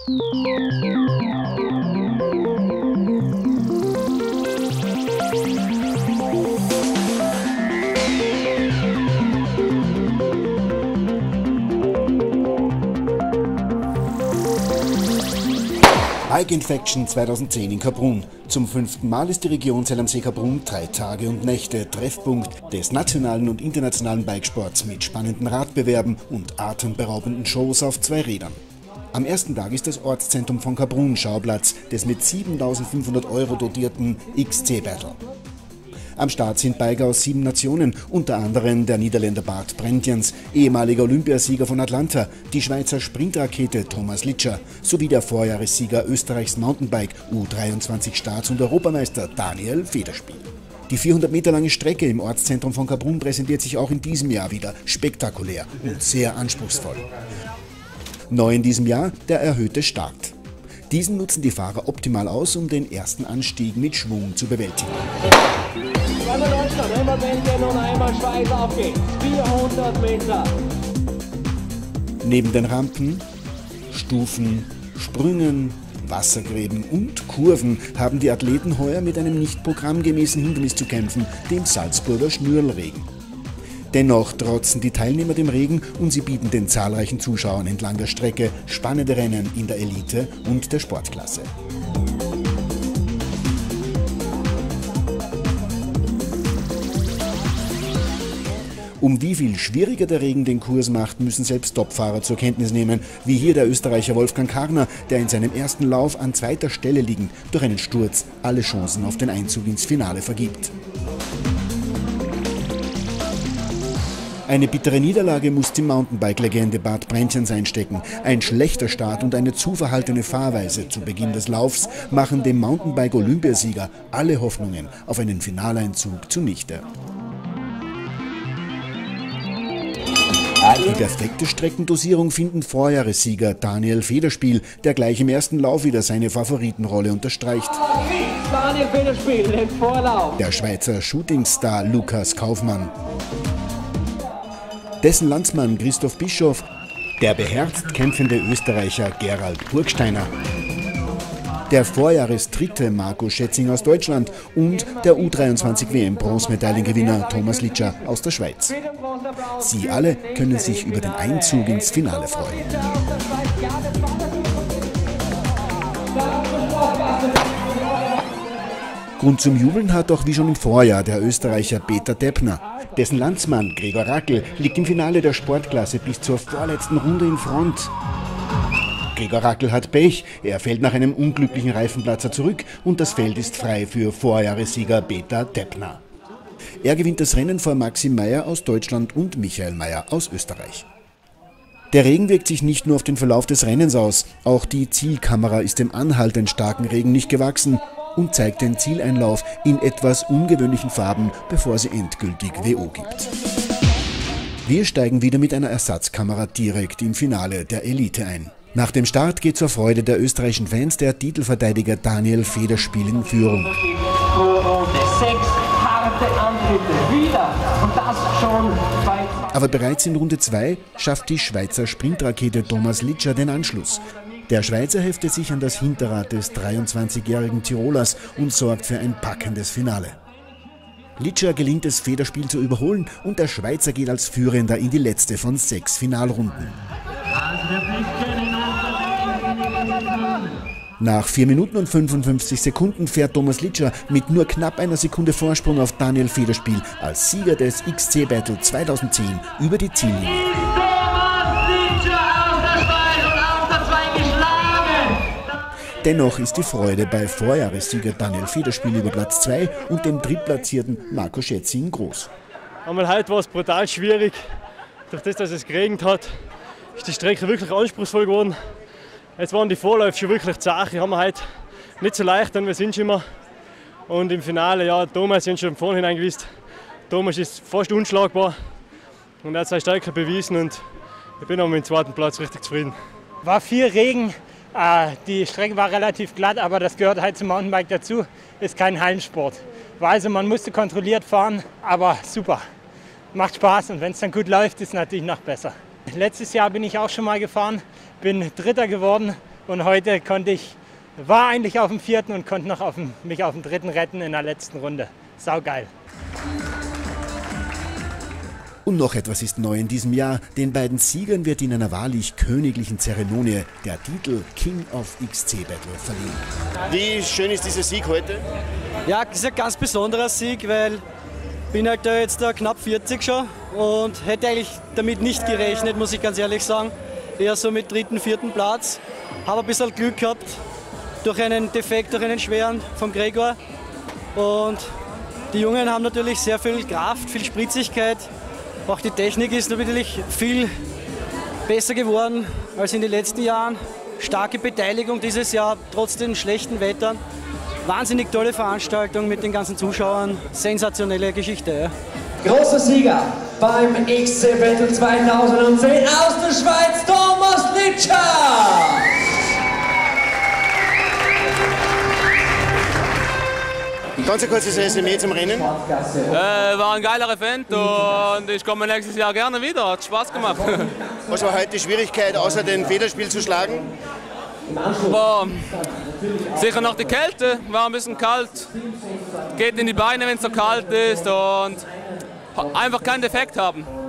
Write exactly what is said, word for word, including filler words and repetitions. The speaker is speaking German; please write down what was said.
Bike Infection zweitausendzehn in Kaprun. Zum fünften Mal ist die Region Zell am See Kaprun drei Tage und Nächte Treffpunkt des nationalen und internationalen Bikesports mit spannenden Radbewerben und atemberaubenden Shows auf zwei Rädern. Am ersten Tag ist das Ortszentrum von Kaprun Schauplatz des mit siebentausendfünfhundert Euro dotierten X C Battle. Am Start sind Biker aus sieben Nationen, unter anderem der Niederländer Bart Brentjens, ehemaliger Olympiasieger von Atlanta, die Schweizer Sprintrakete Thomas Lidscher sowie der Vorjahressieger Österreichs Mountainbike U dreiundzwanzig Staats- und Europameister Daniel Federspiel. Die vierhundert Meter lange Strecke im Ortszentrum von Kaprun präsentiert sich auch in diesem Jahr wieder spektakulär und sehr anspruchsvoll. Neu in diesem Jahr der erhöhte Start. Diesen nutzen die Fahrer optimal aus, um den ersten Anstieg mit Schwung zu bewältigen. Einmal Deutschland, einmal Belgien und einmal Schweiz, auf geht's. vierhundert Meter. Neben den Rampen, Stufen, Sprüngen, Wassergräben und Kurven haben die Athleten heuer mit einem nicht programmgemäßen Hindernis zu kämpfen, dem Salzburger Schnürlregen. Dennoch trotzen die Teilnehmer dem Regen und sie bieten den zahlreichen Zuschauern entlang der Strecke spannende Rennen in der Elite und der Sportklasse. Um wie viel schwieriger der Regen den Kurs macht, müssen selbst Topfahrer zur Kenntnis nehmen, wie hier der Österreicher Wolfgang Karner, der in seinem ersten Lauf an zweiter Stelle liegend durch einen Sturz alle Chancen auf den Einzug ins Finale vergibt. Eine bittere Niederlage muss die Mountainbike-Legende Bart Brentjens einstecken. Ein schlechter Start und eine zu verhaltene Fahrweise zu Beginn des Laufs machen dem Mountainbike-Olympiasieger alle Hoffnungen auf einen Finaleinzug zunichte. Die perfekte Streckendosierung finden Vorjahressieger Daniel Federspiel, der gleich im ersten Lauf wieder seine Favoritenrolle unterstreicht. Daniel Federspiel im Vorlauf. Der Schweizer Shootingstar Lukas Kaufmann. Dessen Landsmann Christoph Bischof, der beherzt kämpfende Österreicher Gerald Burgsteiner, der Vorjahresdritte Marco Schätzing aus Deutschland und der U dreiundzwanzig W M-Bronzemedaillengewinner Thomas Lidscher aus der Schweiz. Sie alle können sich über den Einzug ins Finale freuen. Grund zum Jubeln hat auch wie schon im Vorjahr der Österreicher Peter Deppner. Dessen Landsmann Gregor Rackel liegt im Finale der Sportklasse bis zur vorletzten Runde in Front. Gregor Rackel hat Pech, er fällt nach einem unglücklichen Reifenplatzer zurück und das Feld ist frei für Vorjahressieger Peter Deppner. Er gewinnt das Rennen vor Maxim Meyer aus Deutschland und Michael Meyer aus Österreich. Der Regen wirkt sich nicht nur auf den Verlauf des Rennens aus, auch die Zielkamera ist dem anhaltend starken Regen nicht gewachsen und zeigt den Zieleinlauf in etwas ungewöhnlichen Farben, bevor sie endgültig W O gibt. Wir steigen wieder mit einer Ersatzkamera direkt im Finale der Elite ein. Nach dem Start geht zur Freude der österreichischen Fans der Titelverteidiger Daniel Federspiel in Führung. Aber bereits in Runde zwei schafft die Schweizer Sprintrakete Thomas Lidscher den Anschluss. Der Schweizer heftet sich an das Hinterrad des dreiundzwanzigjährigen Tirolers und sorgt für ein packendes Finale. Lidscher gelingt es, Federspiel zu überholen und der Schweizer geht als Führender in die letzte von sechs Finalrunden. Nach vier Minuten und fünfundfünfzig Sekunden fährt Thomas Lidscher mit nur knapp einer Sekunde Vorsprung auf Daniel Federspiel als Sieger des X C Battle zweitausendzehn über die Ziellinie. Dennoch ist die Freude bei Vorjahressieger Daniel Federspiel über Platz zwei und dem drittplatzierten Marco Schätzing groß. Einmal heute war es brutal schwierig. Durch das, dass es geregnet hat, ist die Strecke wirklich anspruchsvoll geworden. Jetzt waren die Vorläufe schon wirklich zart. Haben wir heute nicht so leicht, denn wir sind schon immer. Und im Finale, ja, Thomas sind schon vorhin gewusst. Thomas ist fast unschlagbar und er hat seine Stärke bewiesen und ich bin auch mit dem zweiten Platz richtig zufrieden. War viel Regen. Die Strecke war relativ glatt, aber das gehört halt zum Mountainbike dazu. Ist kein Hallensport. War also, man musste kontrolliert fahren, aber super. Macht Spaß und wenn es dann gut läuft, ist es natürlich noch besser. Letztes Jahr bin ich auch schon mal gefahren, bin Dritter geworden Und heute konnte ich, war eigentlich auf dem vierten und konnte noch auf dem, mich auf dem dritten retten in der letzten Runde. Saugeil. Und noch etwas ist neu in diesem Jahr. Den beiden Siegern wird in einer wahrlich königlichen Zeremonie der Titel King of X C Battle verliehen. Wie schön ist dieser Sieg heute? Ja, es ist ein ganz besonderer Sieg, weil ich bin halt da jetzt da knapp vierzig schon und hätte eigentlich damit nicht gerechnet, muss ich ganz ehrlich sagen. Eher so mit dritten, vierten Platz. Habe ein bisschen Glück gehabt durch einen Defekt, durch einen schweren vom Gregor. Und die Jungen haben natürlich sehr viel Kraft, viel Spritzigkeit. Auch die Technik ist natürlich viel besser geworden als in den letzten Jahren. Starke Beteiligung dieses Jahr, trotz den schlechten Wettern. Wahnsinnig tolle Veranstaltung mit den ganzen Zuschauern. Sensationelle Geschichte. Ja. Großer Sieger beim X C Battle zweitausendzehn aus der Schweiz, Thomas Litscher! Ganz ein kurzes Resümee zum Rennen. Äh, war ein geiler Event und ich komme nächstes Jahr gerne wieder. Hat Spaß gemacht. Was war heute die Schwierigkeit, außer den Federspiel zu schlagen? War sicher noch die Kälte, war ein bisschen kalt. Geht in die Beine, wenn es so kalt ist und einfach keinen Defekt haben.